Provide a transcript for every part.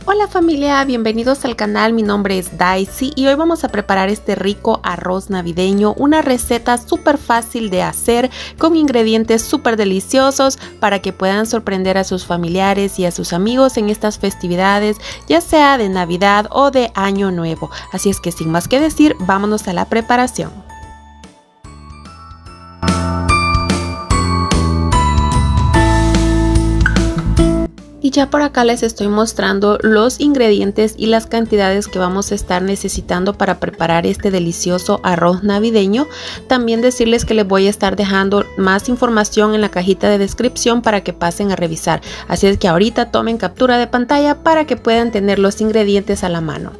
Hola familia, bienvenidos al canal, mi nombre es Daisy y hoy vamos a preparar este rico arroz navideño, una receta súper fácil de hacer con ingredientes súper deliciosos para que puedan sorprender a sus familiares y a sus amigos en estas festividades, ya sea de Navidad o de Año Nuevo. Así es que sin más que decir, vámonos a la preparación. Y ya por acá les estoy mostrando los ingredientes y las cantidades que vamos a estar necesitando para preparar este delicioso arroz navideño. También decirles que les voy a estar dejando más información en la cajita de descripción para que pasen a revisar. Así es que ahorita tomen captura de pantalla para que puedan tener los ingredientes a la mano.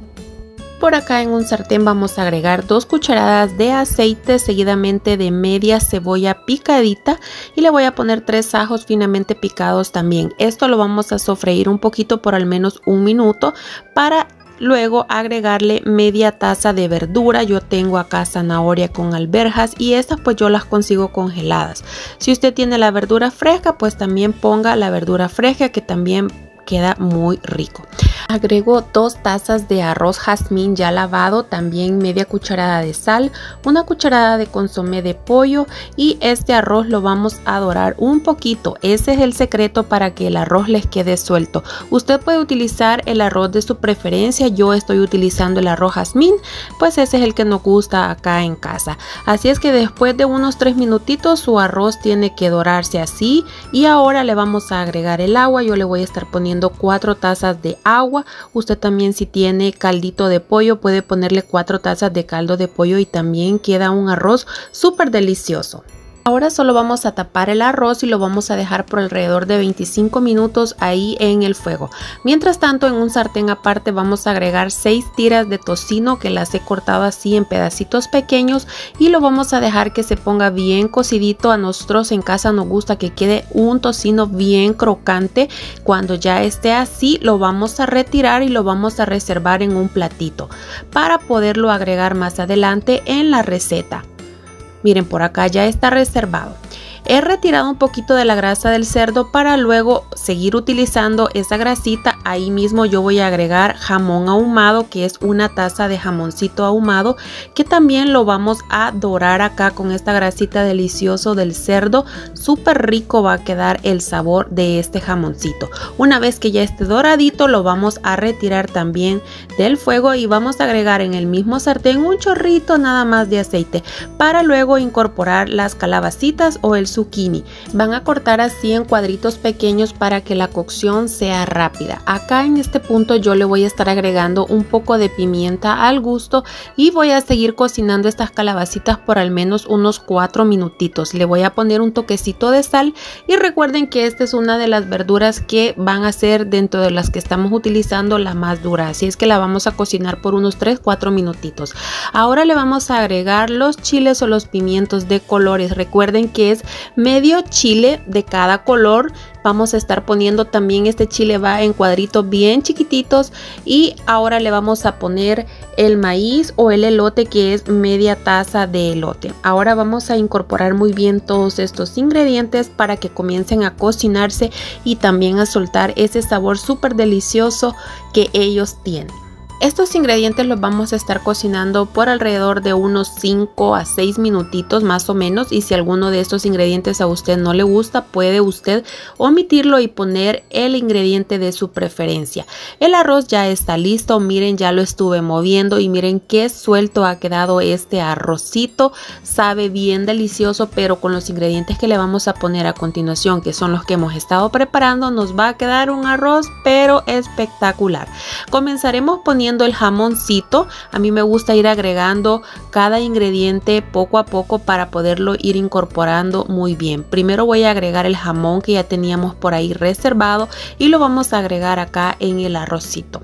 Por acá en un sartén vamos a agregar 2 cucharadas de aceite, seguidamente de media cebolla picadita, y le voy a poner 3 ajos finamente picados también. Esto lo vamos a sofreír un poquito por al menos 1 minuto para luego agregarle media taza de verdura. Yo tengo acá zanahoria con alberjas y estas pues yo las consigo congeladas. Si usted tiene la verdura fresca, pues también ponga la verdura fresca, que también queda muy rico. Agrego 2 tazas de arroz jazmín ya lavado, también media cucharada de sal, 1 cucharada de consomé de pollo, y este arroz lo vamos a dorar un poquito. Ese es el secreto para que el arroz les quede suelto. Usted puede utilizar el arroz de su preferencia, yo estoy utilizando el arroz jazmín, pues ese es el que nos gusta acá en casa. Así es que después de unos 3 minutitos su arroz tiene que dorarse así, y ahora le vamos a agregar el agua. Yo le voy a estar poniendo 4 tazas de agua. Usted también, si tiene caldito de pollo, puede ponerle 4 tazas de caldo de pollo y también queda un arroz súper delicioso. Ahora solo vamos a tapar el arroz y lo vamos a dejar por alrededor de 25 minutos ahí en el fuego. Mientras tanto, en un sartén aparte vamos a agregar 6 tiras de tocino que las he cortado así en pedacitos pequeños y lo vamos a dejar que se ponga bien cocidito. A nosotros en casa nos gusta que quede un tocino bien crocante. Cuando ya esté así, lo vamos a retirar y lo vamos a reservar en un platito para poderlo agregar más adelante en la receta. Miren, por acá ya está reservado. He retirado un poquito de la grasa del cerdo para luego seguir utilizando esa grasita. Ahí mismo yo voy a agregar jamón ahumado, que es 1 taza de jamoncito ahumado, que también lo vamos a dorar acá con esta grasita delicioso del cerdo. Súper rico va a quedar el sabor de este jamoncito. Una vez que ya esté doradito, lo vamos a retirar también del fuego y vamos a agregar en el mismo sartén un chorrito nada más de aceite para luego incorporar las calabacitas o el zucchini. Van a cortar así en cuadritos pequeños para que la cocción sea rápida. Acá en este punto yo le voy a estar agregando un poco de pimienta al gusto y voy a seguir cocinando estas calabacitas por al menos unos 4 minutitos. Le voy a poner un toquecito de sal y recuerden que esta es una de las verduras que van a ser dentro de las que estamos utilizando la más dura, así es que la vamos a cocinar por unos 3-4 minutitos. Ahora le vamos a agregar los chiles o los pimientos de colores. Recuerden que es medio chile de cada color. Vamos a estar poniendo también, este chile va en cuadritos bien chiquititos, y ahora le vamos a poner el maíz o el elote, que es media taza de elote. Ahora vamos a incorporar muy bien todos estos ingredientes para que comiencen a cocinarse y también a soltar ese sabor súper delicioso que ellos tienen. Estos ingredientes los vamos a estar cocinando por alrededor de unos 5 a 6 minutitos más o menos, y si alguno de estos ingredientes a usted no le gusta, puede usted omitirlo y poner el ingrediente de su preferencia. El arroz ya está listo, miren, ya lo estuve moviendo y miren qué suelto ha quedado este arrocito. Sabe bien delicioso, pero con los ingredientes que le vamos a poner a continuación, que son los que hemos estado preparando, nos va a quedar un arroz pero espectacular. Comenzaremos poniendo el jamoncito. A mí me gusta ir agregando cada ingrediente poco a poco para poderlo ir incorporando muy bien. Primero voy a agregar el jamón que ya teníamos por ahí reservado y lo vamos a agregar acá en el arrocito.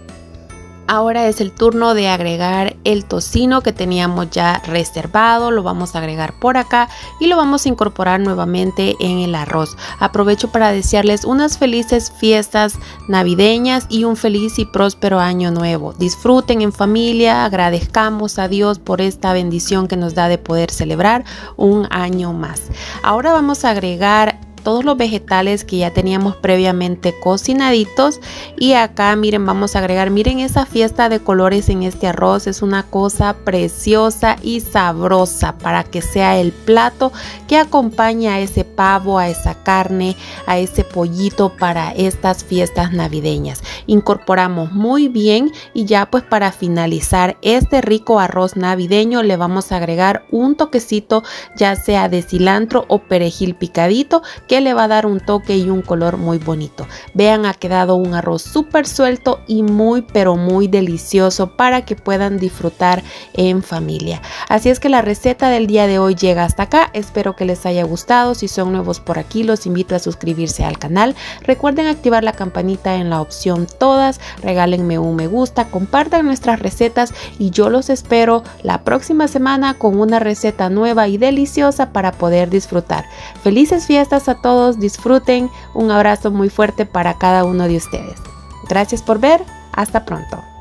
Ahora es el turno de agregar el tocino que teníamos ya reservado. Lo vamos a agregar por acá y lo vamos a incorporar nuevamente en el arroz. Aprovecho para desearles unas felices fiestas navideñas y un feliz y próspero año nuevo. Disfruten en familia, agradezcamos a Dios por esta bendición que nos da de poder celebrar un año más. Ahora vamos a agregar todos los vegetales que ya teníamos previamente cocinaditos. Y acá miren, vamos a agregar, miren esa fiesta de colores en este arroz, es una cosa preciosa y sabrosa para que sea el plato que acompaña a ese pavo, a esa carne, a ese pollito para estas fiestas navideñas. Incorporamos muy bien y ya pues para finalizar este rico arroz navideño le vamos a agregar un toquecito ya sea de cilantro o perejil picadito, que le va a dar un toque y un color muy bonito. Vean, ha quedado un arroz súper suelto y muy pero muy delicioso para que puedan disfrutar en familia. Así es que la receta del día de hoy llega hasta acá. Espero que les haya gustado. Si son nuevos por aquí, los invito a suscribirse al canal. Recuerden activar la campanita en la opción todas, regálenme un me gusta, compartan nuestras recetas y yo los espero la próxima semana con una receta nueva y deliciosa para poder disfrutar. Felices fiestas a todos, disfruten, un abrazo muy fuerte para cada uno de ustedes. Gracias por ver, hasta pronto.